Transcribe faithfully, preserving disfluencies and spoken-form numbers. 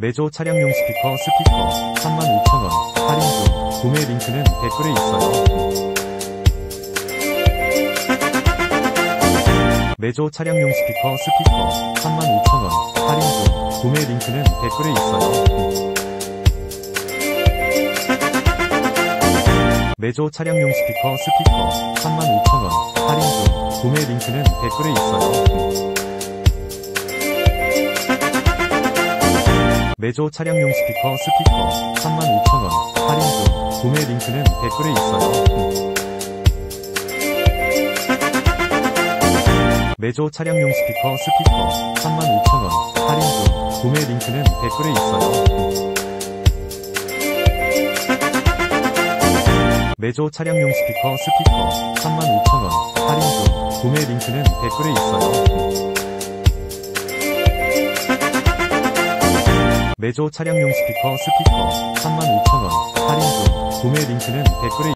메조 차량용 스피커 스피커 삼만 오천 원 할인 중. 구매 링크는 댓글에 있어요. 메조 차량용 스피커 스피커 삼만 오천 원 할인 중. 구매 링크는 댓글에 있어요. 메조 차량용 스피커 스피커 삼만 오천 원 할인 중. 구매 링크는 댓글에 있어요. 메조 차량용 스피커 스피커 삼만 오천 원 할인 중. 구매 링크는 댓글에 있어요. 메조 차량용 스피커 스피커 삼만 오천 원 할인 중. 구매 링크는 댓글에 있어요. 메조 차량용 스피커 스피커 삼만 오천 원 할인 중. 구매 링크는 댓글에 있어요. 메조 차량용 스피커 스피커 삼만 오천 원 할인 중. 구매 링크는 댓글에